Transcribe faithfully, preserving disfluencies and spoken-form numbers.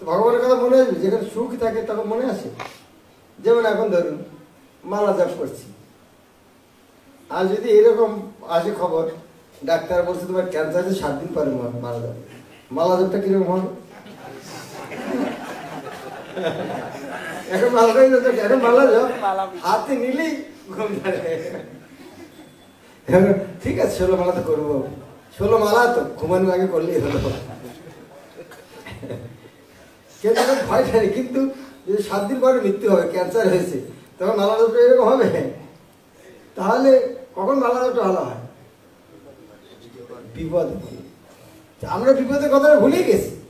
ভগবানের কথা মনে আসবে, যেখানে সুখ থাকে তখন মনে আসে। যেমন এখন ধরুন মালা জপ করছি, আর যদি এরকম আসে খবর ডাক্তার বলছে তোমার ক্যান্সার আছে, সাত দিন পরে মারা যাবে, মালা জপটা কিরকম হবে? এখন মালা এখন মালা জপ হাতে নিলেই ঘুম ধরে। ঠিক আছে ষোলো মালা তো করবো, ষোলো মালা তো ঘুমানোর আগে করলেই হলো। কিন্তু ভয় থাকে, কিন্তু যদি সাত দিন পরে মৃত্যু হবে, ক্যান্সার হয়েছে, তখন মালা জপটা এরকম হবে। তাহলে কখন মালা জপটা ভালো হয়? বিপদ। আমরা বিপদের কথাটা ভুলে গেছি।